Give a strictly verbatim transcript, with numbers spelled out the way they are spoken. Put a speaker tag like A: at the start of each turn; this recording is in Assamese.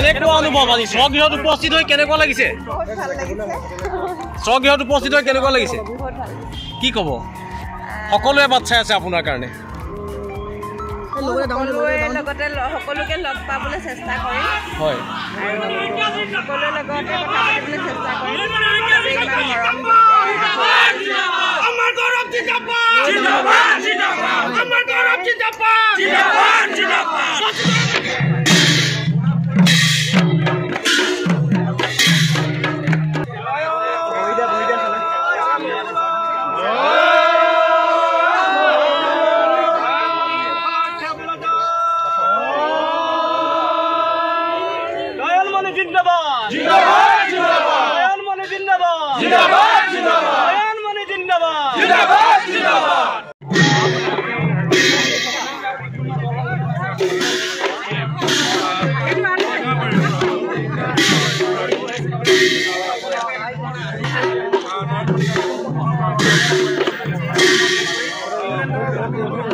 A: কেনেকুৱা অনুভৱ আজি স্বগৃহত উপস্থিত হৈ কেনেকুৱা লাগিছে স্বগৃহত উপস্থিত হৈ কেনেকুৱা লাগিছে কি ক'ব সকলোৱে বাট চাই আছে আপোনাৰ কাৰণে
B: লগতে সকলোকে লগ পাবলৈ চেষ্টা কৰিম
A: হয়
B: সকলোৰে লগতে কথা পাতিবলৈ চেষ্টা কৰিম
C: আমার গৌরব জিন্দাবাদ জিন্দাবাদ জিন্দাবাদ আমার গৌরব জিন্দাবাদ জিন্দাবাদ জিন্দাবাদ जिंदाबाद जिंदाबाद जिंदाबाद मने जिंदाबाद जिंदाबाद जिंदाबाद मने जिंदाबाद जिंदाबाद जिंदाबाद
A: Thank you.